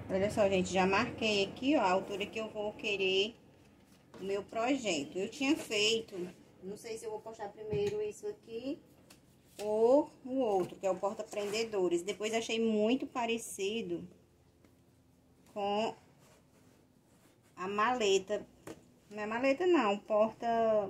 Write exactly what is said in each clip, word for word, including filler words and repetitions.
Olha só, gente, já marquei aqui, ó, a altura que eu vou querer o meu projeto. Eu tinha feito, não sei se eu vou postar primeiro isso aqui ou o outro, que é o porta-prendedores. Depois achei muito parecido com a maleta. Não é maleta não, porta...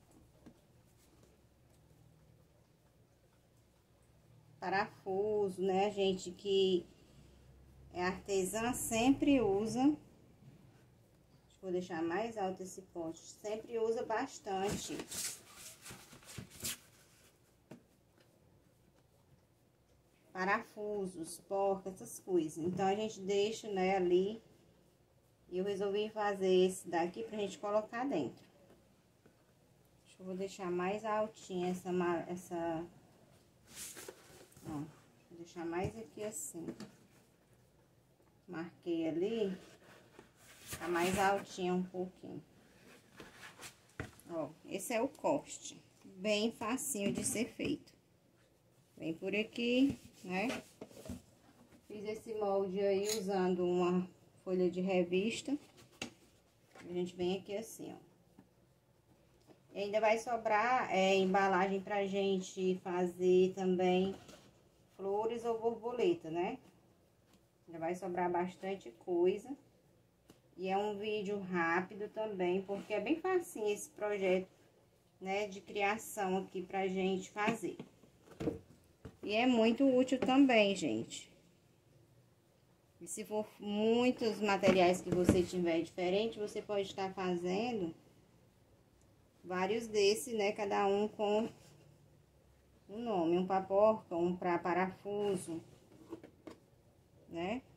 parafuso, né, gente, que é artesã, sempre usa. Vou deixar mais alto esse poste. Sempre usa bastante. Parafusos, porca, essas coisas. Então, a gente deixa, né, ali. E eu resolvi fazer esse daqui pra gente colocar dentro. Eu vou deixar mais altinha essa... essa ó, vou deixar mais aqui assim. Marquei ali. Tá mais altinha um pouquinho. Ó, esse é o corte. Bem facinho de ser feito. Vem por aqui, né? Fiz esse molde aí usando uma folha de revista. A gente vem aqui assim, ó. E ainda vai sobrar é, embalagem pra gente fazer também flores ou borboleta, né? Ainda vai sobrar bastante coisa. E é um vídeo rápido também, porque é bem facinho esse projeto, né, de criação aqui pra gente fazer. E é muito útil também, gente. E se for muitos materiais que você tiver diferente, você pode estar fazendo vários desses, né, cada um com um nome. Um pra porca, um pra parafuso, né?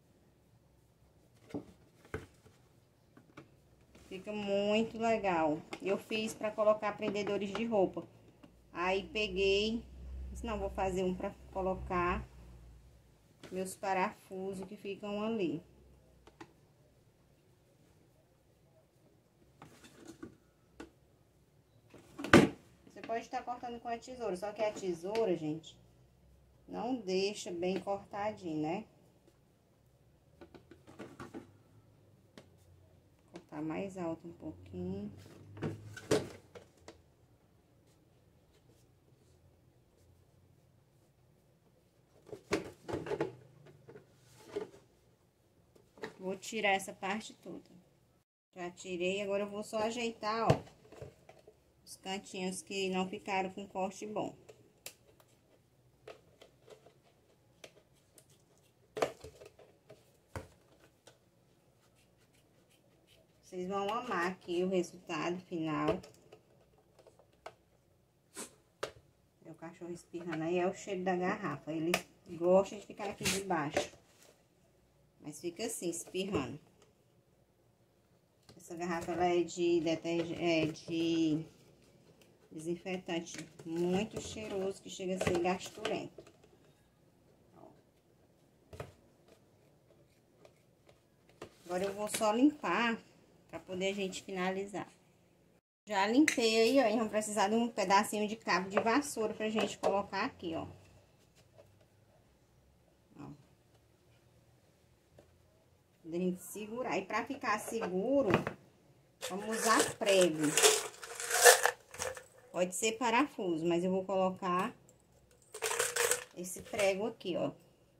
Fica muito legal. Eu fiz pra colocar prendedores de roupa. Aí peguei, disse, não, vou fazer um pra colocar meus parafusos que ficam ali. Você pode estar cortando com a tesoura, só que a tesoura, gente, não deixa bem cortadinho, né? Mais alto um pouquinho. Vou tirar essa parte toda. Já tirei, agora eu vou só ajeitar, ó, os cantinhos que não ficaram com corte bom. Vocês vão amar aqui o resultado final. Meu cachorro espirrando aí, é o cheiro da garrafa. Ele gosta de ficar aqui debaixo. Mas fica assim, espirrando. Essa garrafa, ela é de detergente, é de desinfetante muito cheiroso, que chega a ser gasturento. Agora eu vou só limpar pra poder a gente finalizar. Já limpei aí, ó, e vamos precisar de um pedacinho de cabo de vassoura pra gente colocar aqui, ó. Ó. Pra gente segurar. E pra ficar seguro, vamos usar prego. Pode ser parafuso, mas eu vou colocar esse prego aqui, ó.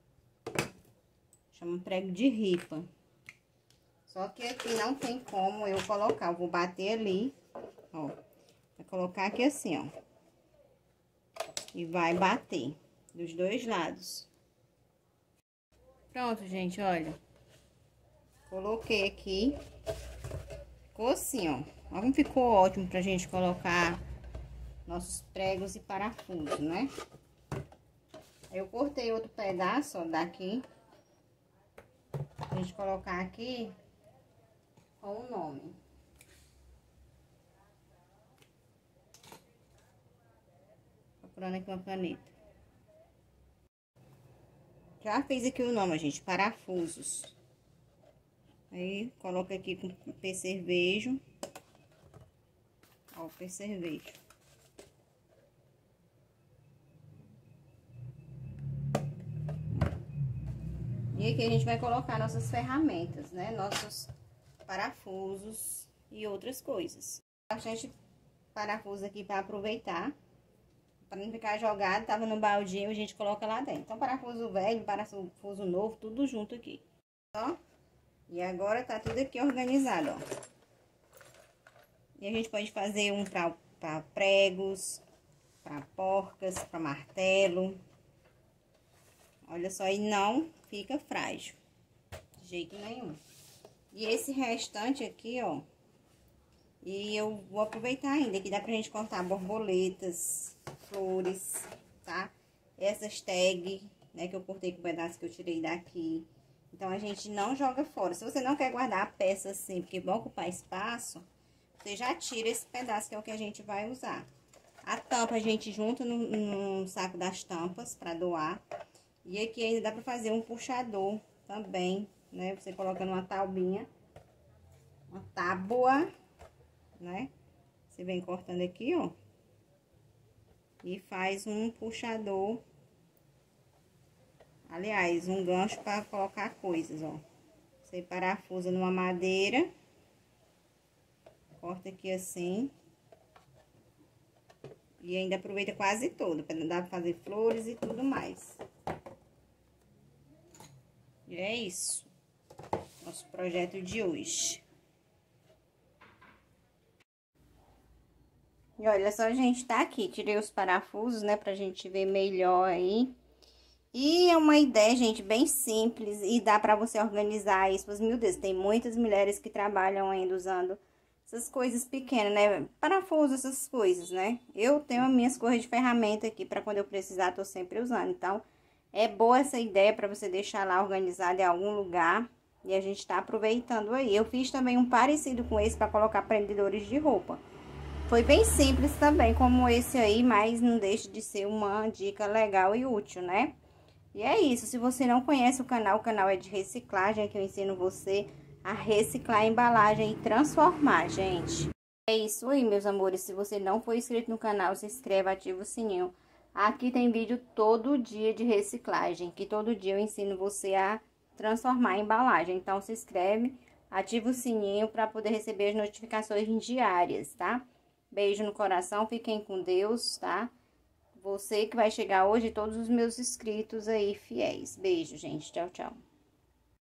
Chama prego de ripa. Só que aqui não tem como eu colocar. Eu vou bater ali, ó. Vai colocar aqui assim, ó. E vai bater dos dois lados. Pronto, gente, olha. Coloquei aqui. Ficou assim, ó. Ó como ficou ótimo pra gente colocar nossos pregos e parafusos, né? Eu cortei outro pedaço, ó, daqui. Pra gente colocar aqui com o nome. Procurando aqui uma caneta. Já fiz aqui o nome, gente, parafusos. Aí, coloca aqui com percevejo. Ó, o percevejo. E aqui a gente vai colocar nossas ferramentas, né? Nossos parafusos e outras coisas. Bastante parafuso aqui para aproveitar. Para não ficar jogado, tava no baldinho, a gente coloca lá dentro. Então, parafuso velho, parafuso novo, tudo junto aqui. Ó. E agora tá tudo aqui organizado, ó. E a gente pode fazer um para pregos, para porcas, para martelo. Olha só, e não fica frágil, de jeito nenhum. E esse restante aqui, ó, e eu vou aproveitar ainda, que dá pra gente cortar borboletas, flores, tá? Essas tags, né, que eu cortei com o pedaço que eu tirei daqui. Então, a gente não joga fora. Se você não quer guardar a peça assim, porque vai ocupar espaço, você já tira esse pedaço, que é o que a gente vai usar. A tampa a gente junta no, no saco das tampas pra doar. E aqui ainda dá pra fazer um puxador também, né? Você coloca numa taubinha, uma tábua, né? Você vem cortando aqui, ó. E faz um puxador. Aliás, um gancho para colocar coisas, ó. Você parafusa numa madeira. Corta aqui assim. E ainda aproveita quase todo, para dar pra fazer flores e tudo mais. E é isso. Nosso projeto de hoje. E olha só, gente, tá aqui. Tirei os parafusos, né, pra gente ver melhor aí. E é uma ideia, gente, bem simples e dá pra você organizar isso. Mas, meu Deus, tem muitas mulheres que trabalham ainda usando essas coisas pequenas, né? Parafuso, essas coisas, né? Eu tenho as minhas cores de ferramenta aqui pra quando eu precisar, tô sempre usando. Então, é boa essa ideia pra você deixar lá organizado em algum lugar. E a gente tá aproveitando aí. Eu fiz também um parecido com esse pra colocar prendedores de roupa. Foi bem simples também, como esse aí, mas não deixa de ser uma dica legal e útil, né? E é isso, se você não conhece o canal, o canal é de reciclagem, que eu ensino você a reciclar a embalagem e transformar, gente. É isso aí, meus amores, se você não for inscrito no canal, se inscreva, ativa o sininho. Aqui tem vídeo todo dia de reciclagem, que todo dia eu ensino você a transformar a embalagem. Então, se inscreve, ativa o sininho para poder receber as notificações diárias, tá? Beijo no coração, fiquem com Deus, tá? Você que vai chegar hoje, todos os meus inscritos aí fiéis. Beijo, gente. Tchau, tchau.